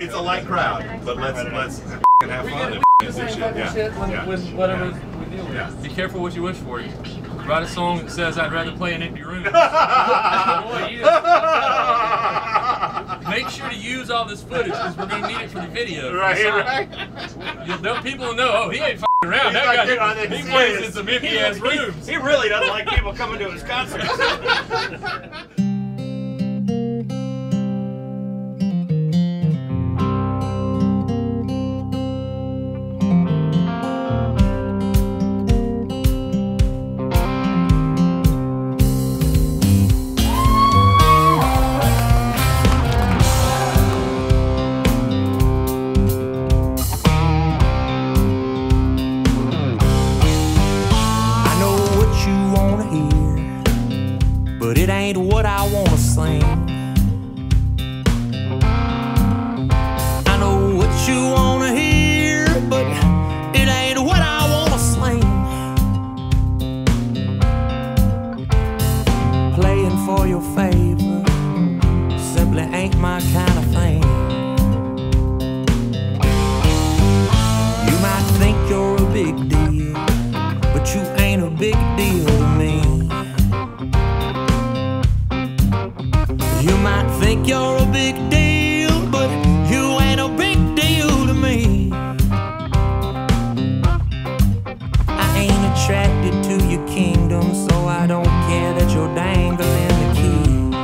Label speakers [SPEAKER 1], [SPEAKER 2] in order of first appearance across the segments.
[SPEAKER 1] It's a light crowd, but let's have fun and do shit.
[SPEAKER 2] Whatever we deal with.
[SPEAKER 1] Yeah.
[SPEAKER 2] Be careful what you wish for. You write a song that says, "I'd rather play in empty rooms." Make sure to use all this footage because we're going to need it for the video.
[SPEAKER 1] Right.
[SPEAKER 2] People will know, oh, he ain't f***ing around. That guy, he plays in some empty-ass rooms.
[SPEAKER 3] He really doesn't like people coming to his concerts.
[SPEAKER 4] But it ain't what I wanna sing. I know what you wanna hear, but it ain't what I wanna sing. Playing for your favor simply ain't my kind of thing. You might think you're a big deal, but you ain't a big deal to me. You might think you're a big deal, but you ain't a big deal to me. I ain't attracted to your kingdom, so I don't care that you're dangling the keys.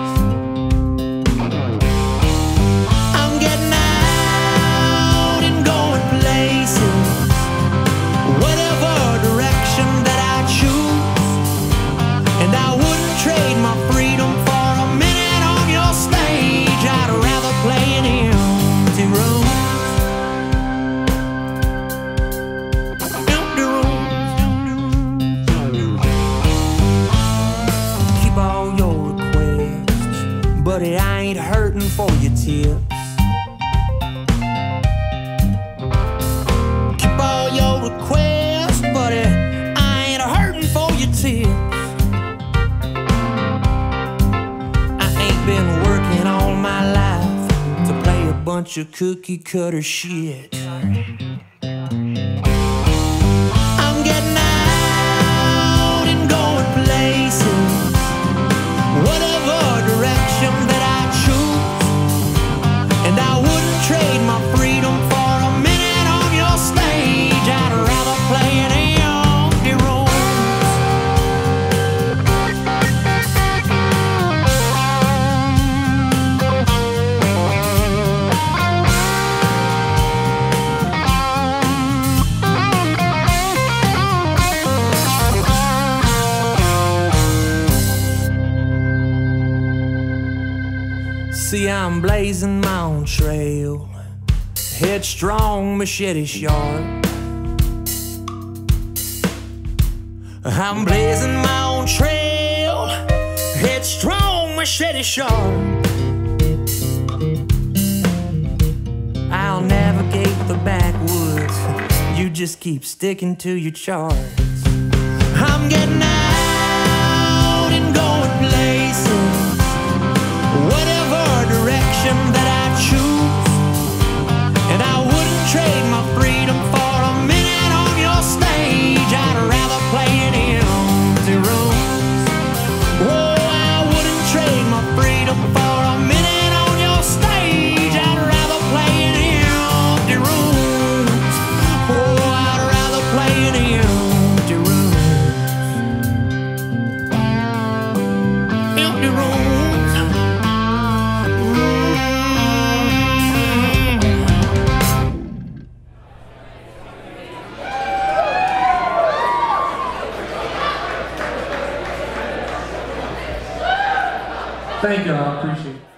[SPEAKER 4] I'm getting out and going places, whatever direction that I choose, and I wouldn't trade my freedom for stage. I'd rather play in empty rooms. Empty rooms. Keep all your requests, buddy, I ain't hurting for your tips. Keep all your requests, buddy, I ain't hurting for your tips. Been working all my life to play a bunch of cookie cutter shit. I'm getting out and going places, whatever direction that I choose, and I wouldn't trade my freedom for a minute on your stage. I'd rather play in empty rooms. See, I'm blazing my own trail, headstrong, machete sharp. I'm blazing my own trail, headstrong, machete sharp. I'll navigate the backwoods, you just keep sticking to your charts. I'm getting out and going places, whatever direction that I choose, and I wouldn't trade my freedom for a minute on your stage. I'd rather play in empty rooms. Oh, I wouldn't trade my freedom for a minute on your stage. I'd rather play in empty rooms. Oh, I'd rather play in empty rooms. Empty rooms.
[SPEAKER 2] Thank you, I appreciate it.